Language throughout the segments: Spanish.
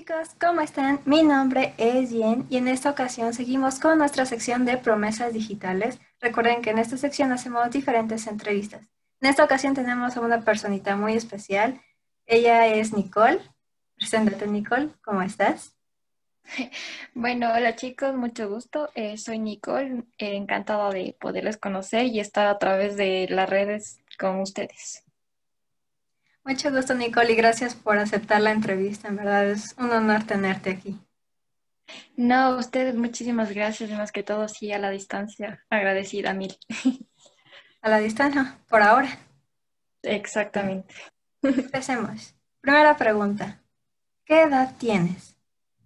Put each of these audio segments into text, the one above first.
chicos, ¿cómo están? Mi nombre es Jen y en esta ocasión seguimos con nuestra sección de promesas digitales. Recuerden que en esta sección hacemos diferentes entrevistas. En esta ocasión tenemos a una personita muy especial. Ella es Nicole. Preséntate, Nicole, ¿cómo estás? Bueno, hola chicos, mucho gusto. Soy Nicole, encantada de poderles conocer y estar a través de las redes con ustedes. Mucho gusto, Nicole, y gracias por aceptar la entrevista. En verdad es un honor tenerte aquí. No, ustedes, muchísimas gracias, y más que todo, sí, a la distancia, agradecida mil. A la distancia, por ahora. Bien, Exactamente. empecemos. Primera pregunta. ¿Qué edad tienes?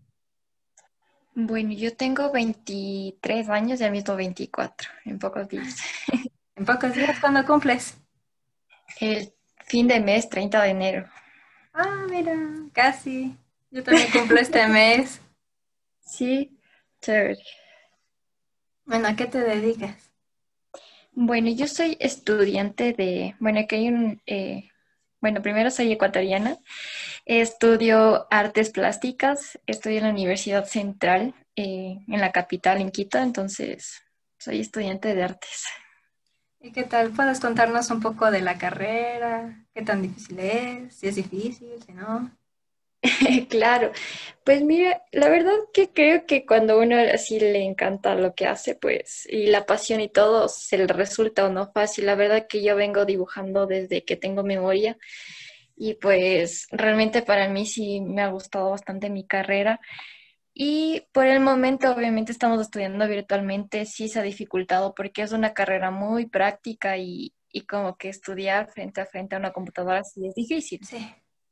Bueno, yo tengo 23 años, ya mismo 24 en pocos días. ¿En pocos días? ¿Cuándo cumples? El fin de mes, 30 de enero. Ah, mira, casi. Yo también cumplo este mes. Sí, chévere. Bueno, ¿a qué te dedicas? Bueno, yo soy estudiante bueno, aquí hay bueno, primero soy ecuatoriana. Estudio artes plásticas, estudio en la Universidad Central, en la capital, en Quito, entonces soy estudiante de artes. ¿Y qué tal? ¿Puedes contarnos un poco de la carrera? ¿Qué tan difícil es? Si es difícil, si no. Claro, pues mira, la verdad que creo que cuando uno así le encanta lo que hace, pues, y la pasión y todo, se le resulta o no fácil. La verdad que yo vengo dibujando desde que tengo memoria y pues realmente para mí sí me ha gustado bastante mi carrera. Y por el momento, obviamente, estamos estudiando virtualmente, sí se ha dificultado porque es una carrera muy práctica y como que estudiar frente a una computadora sí es difícil, Sí.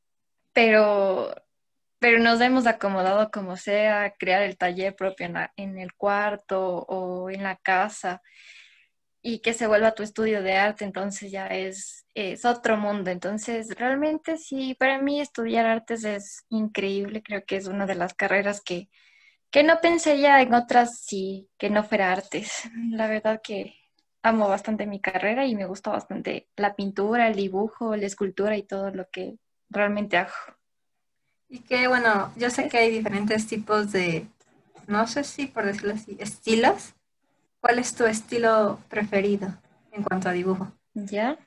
pero, pero nos hemos acomodado como sea, crear el taller propio en el cuarto o en la casa y que se vuelva tu estudio de arte, entonces ya es otro mundo. Entonces, realmente sí, para mí estudiar artes es increíble, creo que es una de las carreras que no pensaría en otras si que no fuera artes. La verdad que amo bastante mi carrera y me gusta bastante la pintura, el dibujo, la escultura y todo lo que realmente hago. Y que, bueno, yo sé ¿Ves? que hay diferentes tipos de, no sé si por decirlo así, estilos. ¿Cuál es tu estilo preferido en cuanto a dibujo? ¿Ya?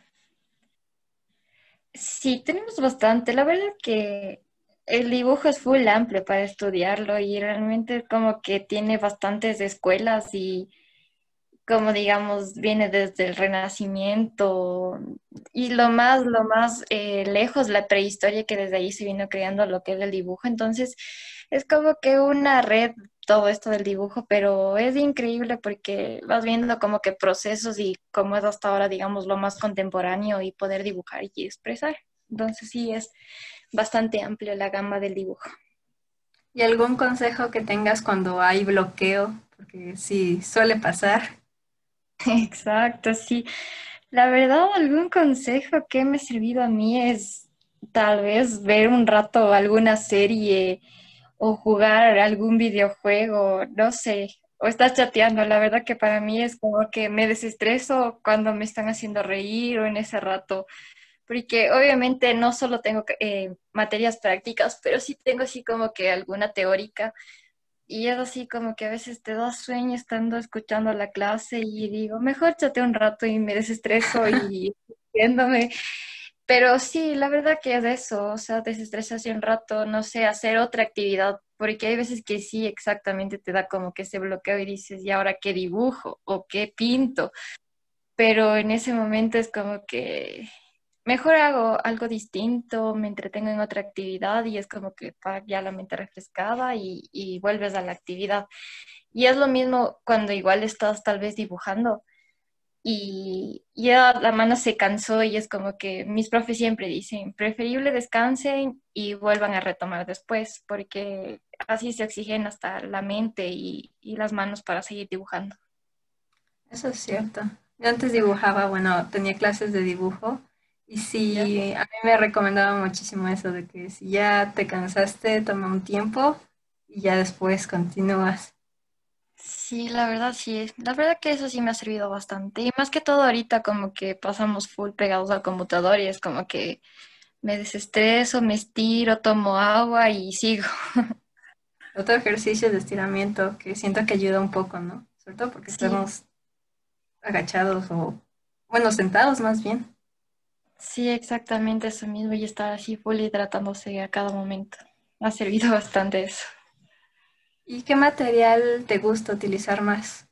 Sí, tenemos bastante. La verdad que el dibujo es full amplio para estudiarlo y realmente como que tiene bastantes escuelas y como digamos, viene desde el Renacimiento y lo más lejos, la prehistoria, que desde ahí se vino creando lo que es el dibujo. Entonces, es como que una red, todo esto del dibujo, pero es increíble porque vas viendo como que procesos y cómo es hasta ahora, digamos, lo más contemporáneo y poder dibujar y expresar. Entonces, sí, es bastante amplio la gama del dibujo. ¿Y algún consejo que tengas cuando hay bloqueo? Porque sí, suele pasar. Exacto, sí. La verdad, algún consejo que me ha servido a mí es tal vez ver un rato alguna serie o jugar algún videojuego, no sé, o estar chateando. La verdad que para mí es como que me desestreso cuando me están haciendo reír o en ese rato, porque obviamente no solo tengo materias prácticas, pero sí tengo así como que alguna teórica. Y es así como que a veces te da sueño estando escuchando la clase y digo, mejor chateo un rato y me desestreso y viéndome. Pero sí, la verdad que es eso, o sea, desestresarse un rato, no sé, hacer otra actividad, porque hay veces que sí, exactamente te da como que ese bloqueo y dices, ¿y ahora qué dibujo o qué pinto? Pero en ese momento es como que mejor hago algo distinto, me entretengo en otra actividad y es como que ya la mente refrescada y vuelves a la actividad. Y es lo mismo cuando igual estás tal vez dibujando y ya la mano se cansó y es como que mis profes siempre dicen, preferible descansen y vuelvan a retomar después, porque así se exigen hasta la mente y las manos para seguir dibujando. Eso es cierto. Yo antes dibujaba, bueno, tenía clases de dibujo y ¿Ya? sí, a mí me recomendaba muchísimo eso de que si ya te cansaste, toma un tiempo y ya después continúas. Sí, la verdad sí, la verdad que eso sí me ha servido bastante. Y más que todo ahorita como que pasamos full pegados al computador y es como que me desestreso, me estiro, tomo agua y sigo. Otro ejercicio de estiramiento que siento que ayuda un poco, ¿no? Sobre todo porque Sí, estamos agachados o, bueno, sentados más bien. sí, exactamente eso mismo y estar así full hidratándose a cada momento. Me ha servido bastante eso. ¿Y qué material te gusta utilizar más?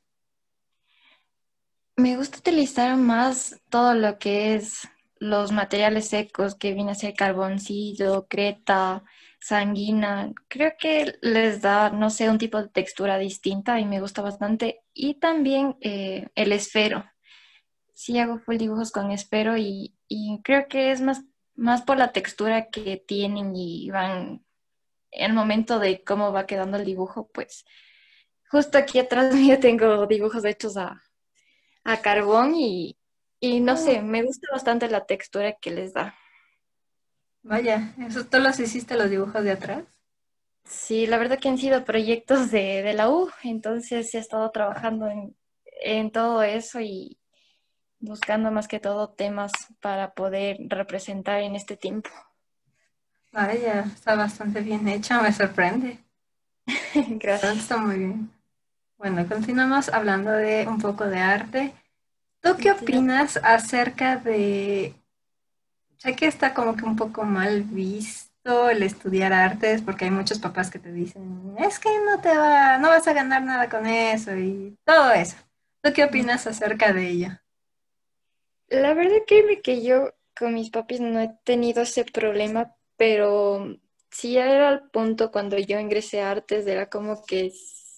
Me gusta utilizar más todo lo que es los materiales secos, que viene a ser carboncillo, creta, sanguina. Creo que les da, no sé, un tipo de textura distinta y me gusta bastante. Y también el esfero. Sí hago full dibujos con esfero y creo que es más por la textura que tienen y van, el momento de cómo va quedando el dibujo, pues justo aquí atrás mío tengo dibujos hechos a carbón y no Oh, sé, me gusta bastante la textura que les da. vaya, ¿eso tú los hiciste los dibujos de atrás? Sí, la verdad que han sido proyectos de la U, entonces he estado trabajando en todo eso y buscando más que todo temas para poder representar en este tiempo. Vaya, está bastante bien hecha, me sorprende. La verdad Gracias. está muy bien. Bueno, continuamos hablando de un poco de arte. ¿Tú qué Ya. opinas acerca de, sé que está como que un poco mal visto el estudiar artes porque hay muchos papás que te dicen, es que no vas a ganar nada con eso y todo eso. ¿Tú qué opinas acerca de ello? La verdad que yo con mis papis no he tenido ese problema, pero sí era el punto cuando yo ingresé a artes, era como que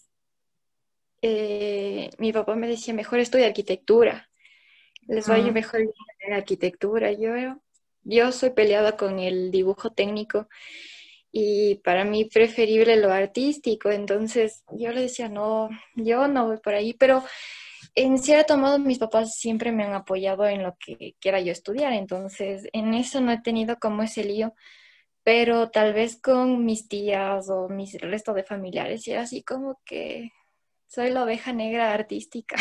mi papá me decía, mejor estudia arquitectura, les va a ir Mm, mejor en arquitectura. Yo soy peleada con el dibujo técnico y para mí preferible lo artístico, entonces yo le decía, no, yo no voy por ahí, pero en cierto modo mis papás siempre me han apoyado en lo que quiera yo estudiar, entonces en eso no he tenido como ese lío, pero tal vez con mis tías o mis resto de familiares, y era así como que soy la oveja negra artística.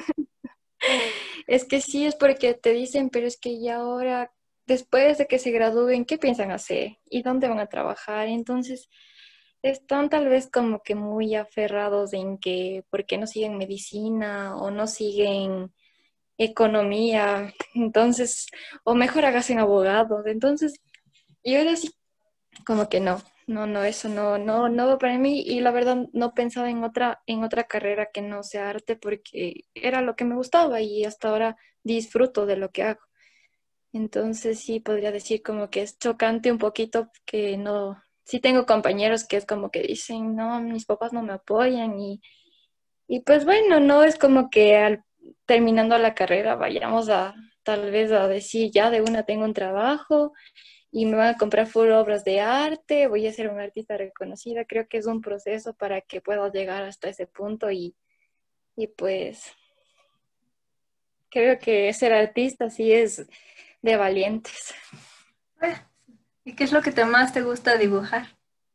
Es que sí, es porque te dicen, pero es que ya ahora, después de que se gradúen, ¿qué piensan hacer? ¿Y dónde van a trabajar? Entonces, están tal vez como que muy aferrados en que, ¿por qué no siguen medicina o no siguen economía? Entonces, o mejor háganse abogados. Entonces, yo era así como que no. No, no, eso no va para mí y la verdad no pensaba en otra carrera que no sea arte porque era lo que me gustaba y hasta ahora disfruto de lo que hago. Entonces sí podría decir como que es chocante un poquito que no, sí tengo compañeros que es como que dicen, no, mis papás no me apoyan y pues bueno, no es como que terminando la carrera vayamos a tal vez a decir ya de una tengo un trabajo y me van a comprar full obras de arte, voy a ser una artista reconocida. Creo que es un proceso para que pueda llegar hasta ese punto y pues creo que ser artista sí es de valientes. eh, ¿Y qué es lo que más te gusta dibujar?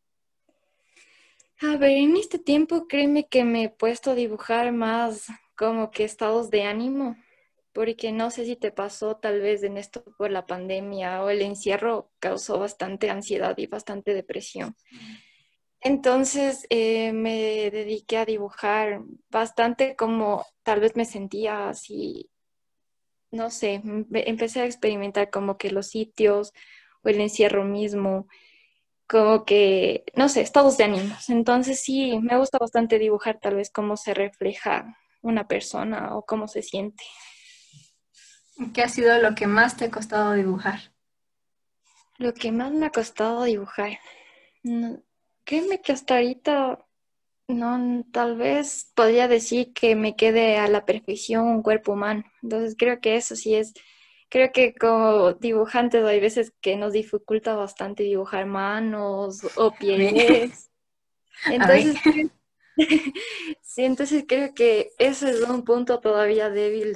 A ver, en este tiempo créeme que me he puesto a dibujar más como que estados de ánimo, porque no sé si te pasó tal vez en esto por la pandemia o el encierro causó bastante ansiedad y bastante depresión. Entonces me dediqué a dibujar bastante como tal vez me sentía así, no sé, empecé a experimentar como que los sitios o el encierro mismo, como que, no sé, estados de ánimos. Entonces sí, me gusta bastante dibujar tal vez cómo se refleja una persona o cómo se siente. ¿Qué ha sido lo que más te ha costado dibujar? Lo que más me ha costado dibujar, no, créeme que hasta ahorita no, tal vez podría decir que me quede a la perfección un cuerpo humano. Entonces creo que eso sí es, creo que como dibujantes hay veces que nos dificulta bastante dibujar manos o A mí, pies. a mí. Entonces, sí, entonces creo que eso es un punto todavía débil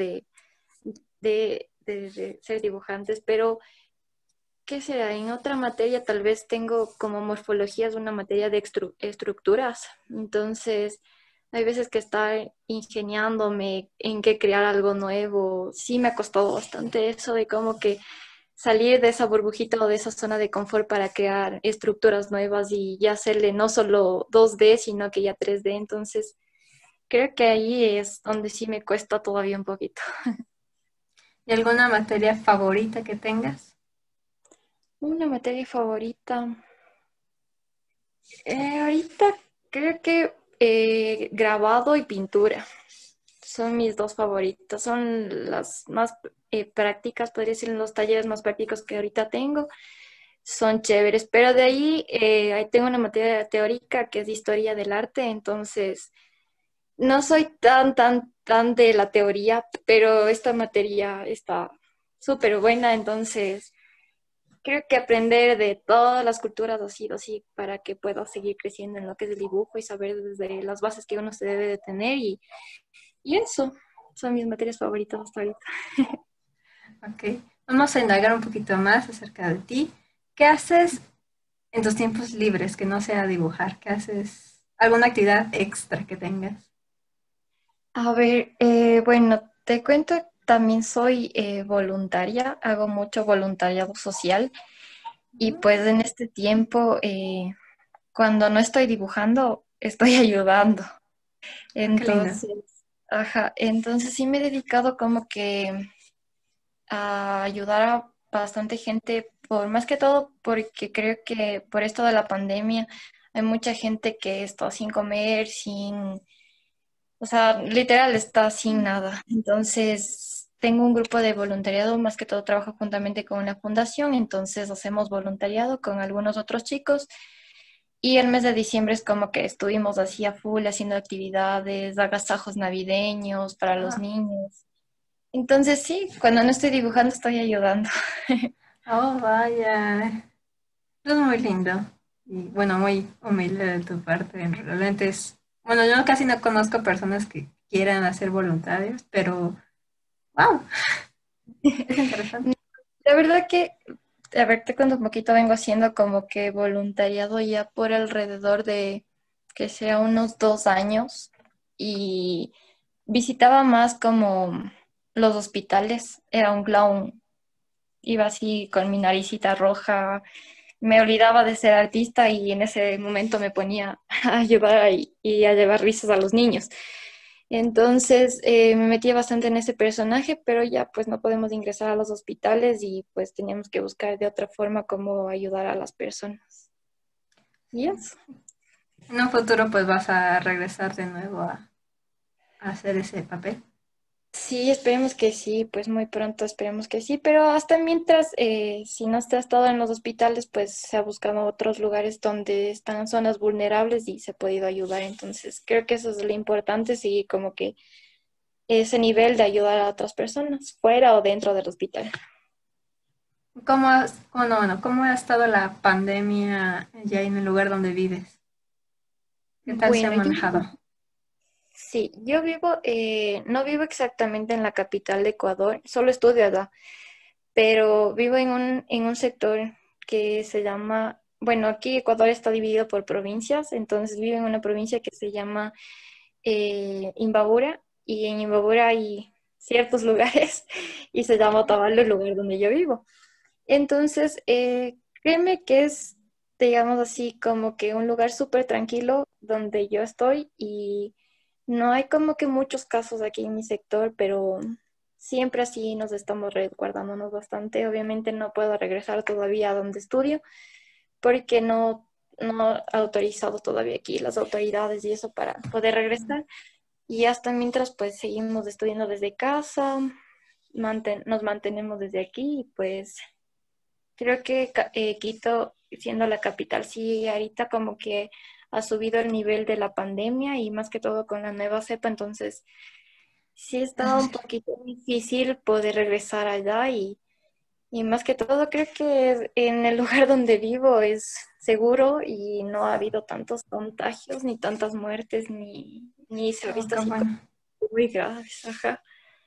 de ser dibujantes, pero ¿qué será? En otra materia tal vez tengo como morfología, es una materia de estructuras. Entonces, hay veces que estar ingeniándome en qué crear algo nuevo, sí me ha costado bastante eso de como que salir de esa burbujita o de esa zona de confort para crear estructuras nuevas y ya hacerle no solo 2D, sino que ya 3D. Entonces, creo que ahí es donde sí me cuesta todavía un poquito. ¿Y alguna materia favorita que tengas? Una materia favorita. Ahorita creo que grabado y pintura son mis dos favoritas. Son las más prácticas, podría decir, los talleres más prácticos que ahorita tengo. Son chéveres, pero de ahí tengo una materia teórica que es historia del arte, entonces no soy tan de la teoría, pero esta materia está súper buena, entonces creo que aprender de todas las culturas ha sido así para que pueda seguir creciendo en lo que es el dibujo y saber desde las bases que uno se debe de tener y eso son mis materias favoritas hasta ahorita. Ok, vamos a indagar un poquito más acerca de ti. ¿Qué haces en tus tiempos libres que no sea dibujar? ¿Qué haces? ¿Alguna actividad extra que tengas? A ver, bueno, te cuento, también soy voluntaria, hago mucho voluntariado social y pues en este tiempo, cuando no estoy dibujando, estoy ayudando. Ah, qué lindo. Entonces, ajá, entonces sí me he dedicado como que a ayudar a bastante gente, por más que todo porque creo que por esto de la pandemia hay mucha gente que está sin comer, sin, o sea, literal está sin nada. Entonces, tengo un grupo de voluntariado, más que todo trabajo juntamente con una fundación, entonces hacemos voluntariado con algunos otros chicos. Y el mes de diciembre es como que estuvimos así a full haciendo actividades, agasajos navideños para los Ah, niños. Entonces sí, cuando no estoy dibujando estoy ayudando. oh, vaya. Es muy lindo. Y bueno, muy humilde de tu parte. Realmente es. Bueno, yo casi no conozco personas que quieran hacer voluntarios, pero wow, es interesante. La verdad que, a ver, te cuento un poquito, vengo haciendo como que voluntariado ya por alrededor de, que sea unos 2 años y visitaba más como los hospitales, era un clown, iba así con mi naricita roja, me olvidaba de ser artista y en ese momento me ponía a ayudar y a llevar risas a los niños. Entonces me metía bastante en ese personaje, pero ya pues no podemos ingresar a los hospitales y pues teníamos que buscar de otra forma cómo ayudar a las personas. Y eso. En un futuro pues vas a regresar de nuevo a hacer ese papel. Sí, esperemos que sí, pues muy pronto esperemos que sí, pero hasta mientras, si no se ha estado en los hospitales, pues se ha buscado otros lugares donde están zonas vulnerables y se ha podido ayudar. Entonces, creo que eso es lo importante, seguir como que ese nivel de ayudar a otras personas, fuera o dentro del hospital. ¿Cómo ha estado la pandemia ya en el lugar donde vives? ¿Qué tal se ha Bueno, manejado? sí, yo vivo, no vivo exactamente en la capital de Ecuador, solo estudio allá, pero vivo en un sector que se llama, bueno, aquí Ecuador está dividido por provincias, entonces vivo en una provincia que se llama Imbabura, y en Imbabura hay ciertos lugares y se llama Otavalo el lugar donde yo vivo. Entonces, créeme que es, digamos así, como que un lugar súper tranquilo donde yo estoy y no hay como que muchos casos aquí en mi sector, pero siempre así nos estamos resguardándonos bastante. Obviamente no puedo regresar todavía a donde estudio porque no ha autorizado todavía aquí las autoridades y eso para poder regresar. Y hasta mientras pues seguimos estudiando desde casa, nos mantenemos desde aquí y pues creo que Quito, siendo la capital, sí, ahorita como que ha subido el nivel de la pandemia y más que todo con la nueva cepa, entonces sí está Eso un sí. poquito difícil poder regresar allá y más que todo creo que en el lugar donde vivo es seguro y no ha habido tantos contagios, ni tantas muertes, ni se ha Oh, visto qué así como bueno. muy graves, ajá.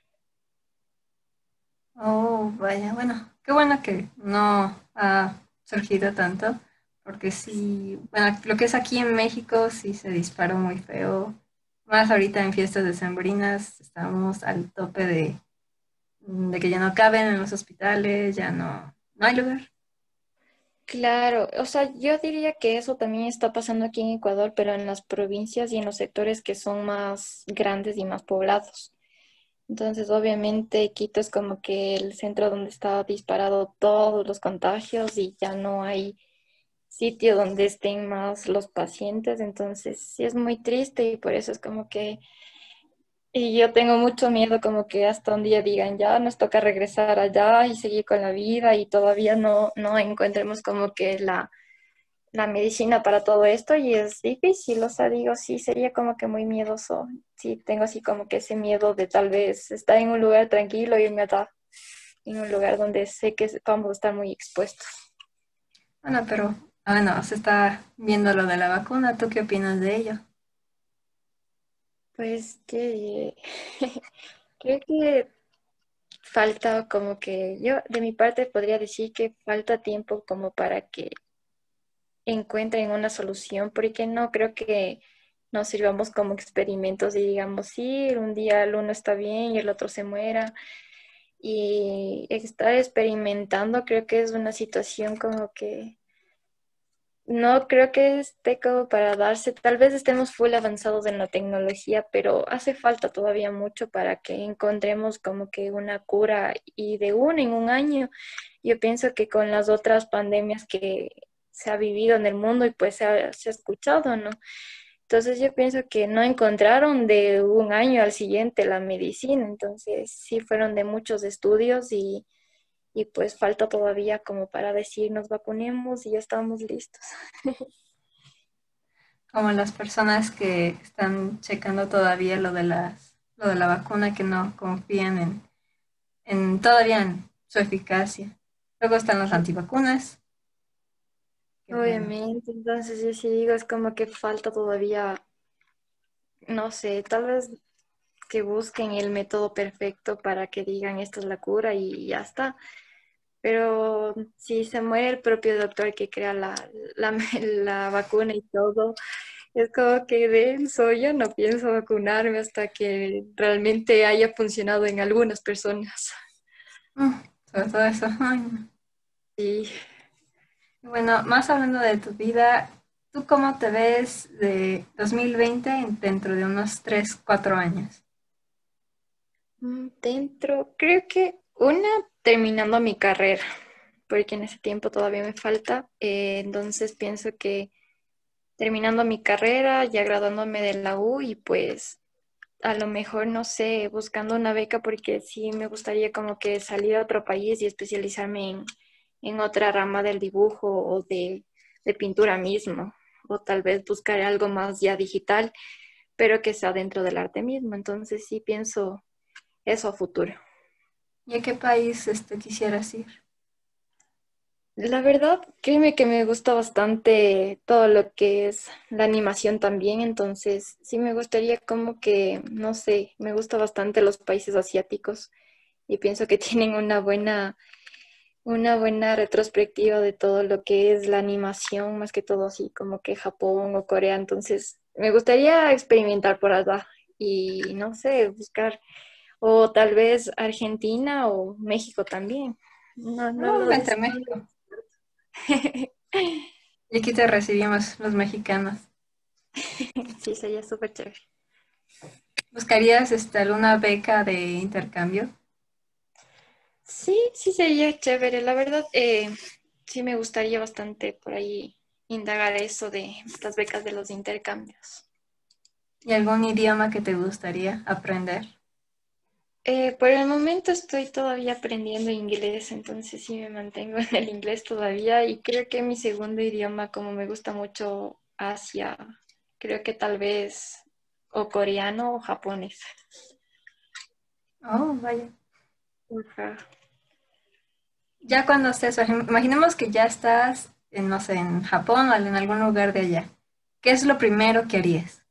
Oh, vaya, bueno, qué bueno que no ha surgido tanto, porque sí, bueno, lo que es aquí en México sí se disparó muy feo. Más ahorita en fiestas decembrinas estamos al tope de que ya no caben en los hospitales, ya no. No hay lugar. Claro, o sea, yo diría que eso también está pasando aquí en Ecuador, pero en las provincias y en los sectores que son más grandes y más poblados. Entonces, obviamente, Quito es como que el centro donde está disparado todos los contagios y ya no hay sitio donde estén más los pacientes. Entonces, sí es muy triste y por eso es como que, y yo tengo mucho miedo como que hasta un día digan, ya nos toca regresar allá y seguir con la vida y todavía no encontremos como que la medicina para todo esto y es difícil, o sea, digo, sí, sería como que muy miedoso. Sí, tengo así como que ese miedo de tal vez estar en un lugar tranquilo y irme allá, en un lugar donde sé que vamos a estar muy expuestos. Bueno, pero, bueno, se está viendo lo de la vacuna. ¿Tú qué opinas de ello? Pues que creo que falta como que yo de mi parte podría decir que falta tiempo como para que encuentren una solución, porque no creo que nos sirvamos como experimentos y digamos, sí, un día el uno está bien y el otro se muera. Y estar experimentando creo que es una situación como que no creo que esté como para darse. Tal vez estemos full avanzados en la tecnología, pero hace falta todavía mucho para que encontremos como que una cura y de una en un año. Yo pienso que con las otras pandemias que se ha vivido en el mundo y pues se ha escuchado, ¿no? Entonces yo pienso que no encontraron de un año al siguiente la medicina, entonces sí fueron de muchos estudios y pues falta todavía como para decir nos vacunemos y ya estamos listos. Como las personas que están checando todavía lo de la vacuna, que no confían en todavía en su eficacia. Luego están los antivacunas, que bueno, Obviamente, entonces yo sí digo, es como que falta todavía, no sé, tal vez que busquen el método perfecto para que digan esta es la cura y ya está. Pero si se muere el propio doctor que crea la vacuna y todo, es como que denso, yo no pienso vacunarme hasta que realmente haya funcionado en algunas personas. mm, sobre todo eso. Ay, no. Sí. Y bueno, más hablando de tu vida, ¿tú cómo te ves de 2020 dentro de unos 3 4 años? Dentro, creo que una terminando mi carrera, porque en ese tiempo todavía me falta, entonces pienso que terminando mi carrera, ya graduándome de la U y pues a lo mejor, no sé, buscando una beca porque sí me gustaría como que salir a otro país y especializarme en otra rama del dibujo o de pintura mismo, o tal vez buscar algo más ya digital, pero que sea dentro del arte mismo. Entonces sí pienso eso a futuro. ¿Y a qué país quisieras ir? La verdad, créeme que me gusta bastante todo lo que es la animación también, entonces sí me gustaría como que, no sé, me gusta bastante los países asiáticos y pienso que tienen una buena retrospectiva de todo lo que es la animación, más que todo así como que Japón o Corea, entonces me gustaría experimentar por allá y no sé, buscar o tal vez Argentina o México también. No No, lo vente a des. México. Y aquí te recibimos los mexicanos. Sí, sería súper chévere. ¿Buscarías alguna beca de intercambio? Sí, sí sería chévere. La verdad, sí me gustaría bastante por ahí indagar eso de las becas de los intercambios. ¿Y algún idioma que te gustaría aprender? Por el momento estoy todavía aprendiendo inglés, entonces sí me mantengo en el inglés todavía y creo que mi segundo idioma, como me gusta mucho Asia, creo que tal vez o coreano o japonés. Oh, vaya. Ajá. Ya cuando estés, imaginemos que ya estás, no sé, en Japón o en algún lugar de allá. ¿Qué es lo primero que harías?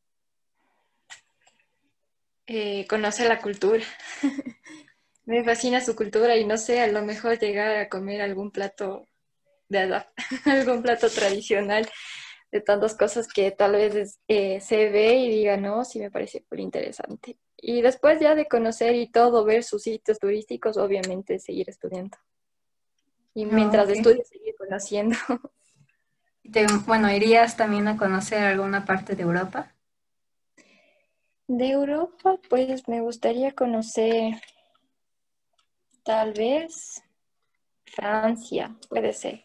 Conoce la cultura. Me fascina su cultura y no sé, a lo mejor llegar a comer algún plato de allá, algún plato tradicional de tantas cosas que tal vez se ve y diga, no, sí me parece muy interesante. Y después ya de conocer y todo, ver sus sitios turísticos, obviamente seguir estudiando. y Ah, mientras ok. estudio seguir conociendo. Bueno, ¿irías también a conocer alguna parte de Europa? De Europa, pues me gustaría conocer tal vez Francia, puede ser,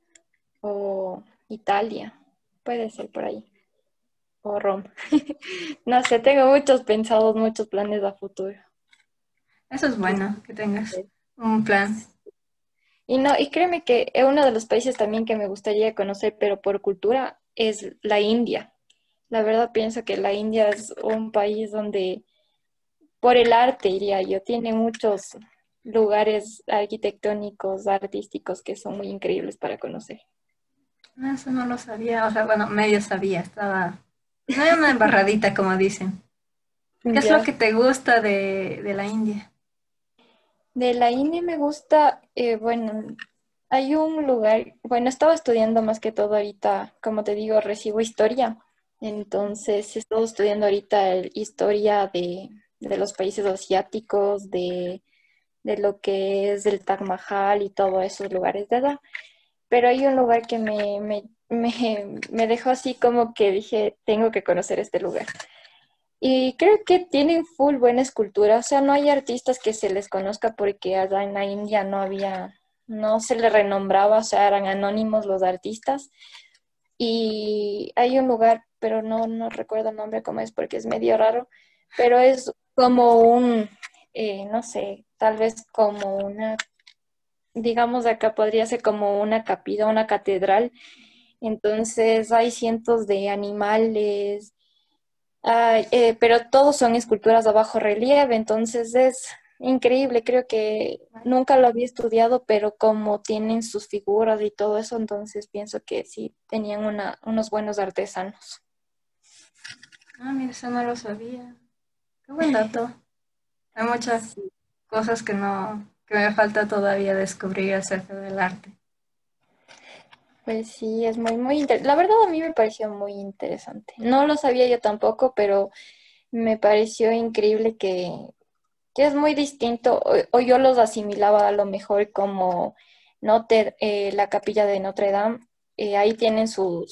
o Italia, puede ser por ahí, o Roma. No sé, tengo muchos pensados, muchos planes a futuro. Eso es Quizás. bueno, que tengas un plan. Y no, y créeme que uno de los países también que me gustaría conocer, pero por cultura, es la India. La verdad pienso que la India es un país donde, por el arte, diría yo, tiene muchos lugares arquitectónicos, artísticos que son muy increíbles para conocer. No, eso no lo sabía, o sea, bueno, medio sabía, estaba... No hay una embarradita, como dicen. ¿Qué es lo Ya. que te gusta de la India? De la India me gusta, bueno, hay un lugar, bueno, estaba estudiando más que todo ahorita, como te digo, recibo historia. Entonces, he estado estudiando ahorita historia de los países asiáticos, de lo que es el Taj Mahal y todos esos lugares de allá. Pero hay un lugar que me dejó así como que dije, tengo que conocer este lugar. Y creo que tienen full buena escultura, o sea, no hay artistas que se les conozca porque allá en la India no había, no se les renombraba, o sea, eran anónimos los artistas. Y hay un lugar, pero no recuerdo el nombre cómo es porque es medio raro, pero es como no sé, tal vez como una, digamos de acá podría ser como una capilla, una catedral. Entonces hay cientos de animales. Ay, pero todos son esculturas a bajo relieve, entonces es increíble. Creo que nunca lo había estudiado, pero como tienen sus figuras y todo eso, entonces pienso que sí tenían unos buenos artesanos. Ah, mira, eso no lo sabía. Qué buen dato. Hay muchas Sí, cosas que me falta todavía descubrir acerca del arte. pues sí, es muy interesante. La verdad a mí me pareció muy interesante. No lo sabía yo tampoco, pero me pareció increíble que es muy distinto, o yo los asimilaba a lo mejor como la capilla de Notre Dame, ahí tienen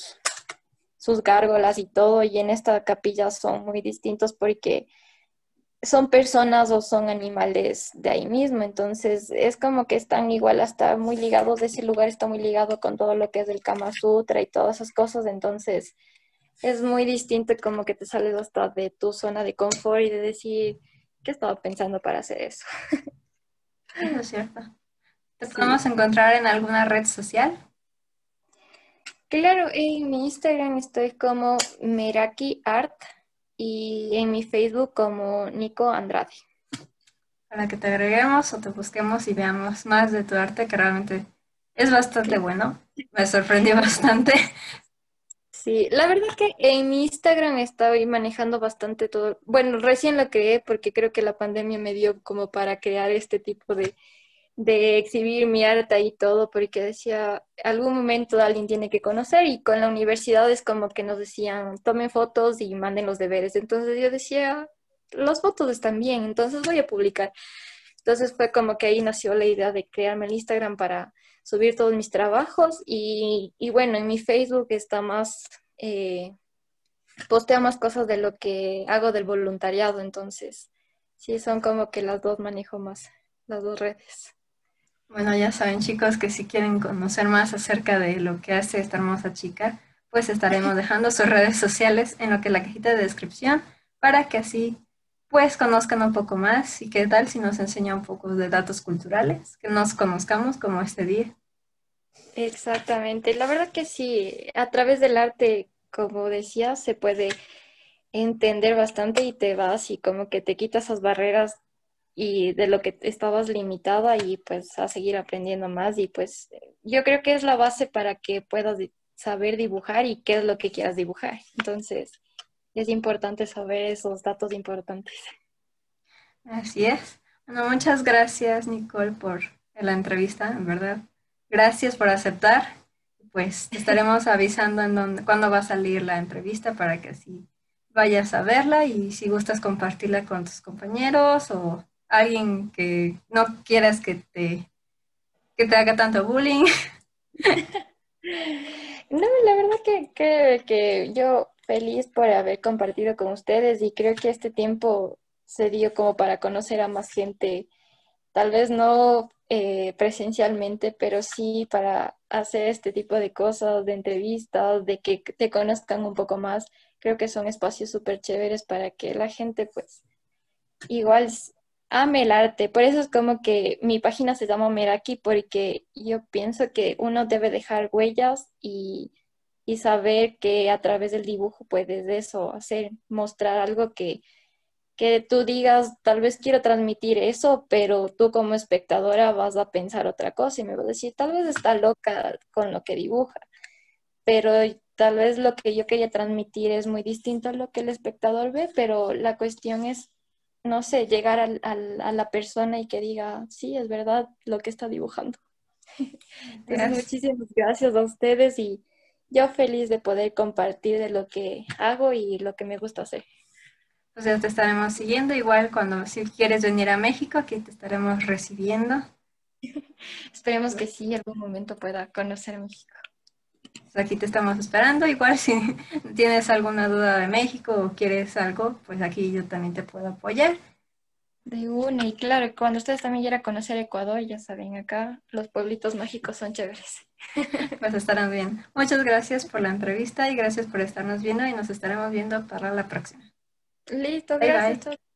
sus gárgolas y todo, y en esta capilla son muy distintos porque son personas o son animales de ahí mismo, entonces es como que están igual, hasta muy ligados, ese lugar está muy ligado con todo lo que es el Kama Sutra y todas esas cosas, entonces es muy distinto, como que te sales hasta de tu zona de confort y de decir, ¿qué estaba pensando para hacer eso? Eso es cierto. ¿Te Sí, podemos encontrar en alguna red social claro, en mi Instagram estoy como Meraki Art y en mi Facebook como Nico Andrade. para que te agreguemos o te busquemos y veamos más de tu arte, que realmente es bastante bueno? Me sorprendió bastante. Sí, la verdad que en mi Instagram estoy manejando bastante todo. Bueno, recién lo creé porque creo que la pandemia me dio como para crear este tipo de exhibir mi arte y todo, porque decía, algún momento alguien tiene que conocer y con la universidad es como que nos decían, tomen fotos y manden los deberes. Entonces yo decía, las fotos están bien, entonces voy a publicar. Entonces fue como que ahí nació la idea de crearme el Instagram para subir todos mis trabajos y bueno, en mi Facebook está más, posteo más cosas de lo que hago del voluntariado, entonces sí, son como que las dos manejo más, las dos redes. Bueno, ya saben, chicos, que si quieren conocer más acerca de lo que hace esta hermosa chica, pues estaremos dejando sus redes sociales en lo que es la cajita de descripción para que así pues conozcan un poco más y qué tal si nos enseña un poco de datos culturales, que nos conozcamos como este día. Exactamente, la verdad que sí, a través del arte, como decía, se puede entender bastante y te vas y como que te quitas esas barreras y de lo que estabas limitada y pues a seguir aprendiendo más y pues yo creo que es la base para que puedas saber dibujar y qué es lo que quieras dibujar. Entonces, es importante saber esos datos importantes. Así es. Bueno, muchas gracias, Nicole, por la entrevista, en verdad. Gracias por aceptar. Pues te estaremos avisando en cuándo va a salir la entrevista para que así vayas a verla y si gustas compartirla con tus compañeros o alguien que no quieras que te haga tanto bullying. No, la verdad que yo feliz por haber compartido con ustedes y creo que este tiempo se dio como para conocer a más gente, tal vez no presencialmente, pero sí para hacer este tipo de cosas, de entrevistas, de que te conozcan un poco más. Creo que son espacios súper chéveres para que la gente pues igual ame el arte. Por eso es como que mi página se llama Meraki, porque yo pienso que uno debe dejar huellas y saber que a través del dibujo puedes eso hacer, mostrar algo que tú digas, tal vez quiero transmitir eso, pero tú como espectadora vas a pensar otra cosa y me vas a decir, tal vez está loca con lo que dibuja, pero tal vez lo que yo quería transmitir es muy distinto a lo que el espectador ve, pero la cuestión es, no sé, llegar a la persona y que diga, sí, es verdad lo que está dibujando. Entonces, Gracias. muchísimas gracias a ustedes y yo feliz de poder compartir de lo que hago y lo que me gusta hacer. Pues ya te estaremos siguiendo. Igual cuando si quieres venir a México, aquí te estaremos recibiendo. Esperemos que sí, algún momento pueda conocer México. Pues aquí te estamos esperando. Igual si tienes alguna duda de México o quieres algo, pues aquí yo también te puedo apoyar. De una, y claro, cuando ustedes también quieran conocer Ecuador, ya saben, acá los pueblitos mágicos son chéveres. Pues estarán bien. Muchas gracias por la entrevista y gracias por estarnos viendo y nos estaremos viendo para la próxima. Listo, Bye gracias, bye. chao.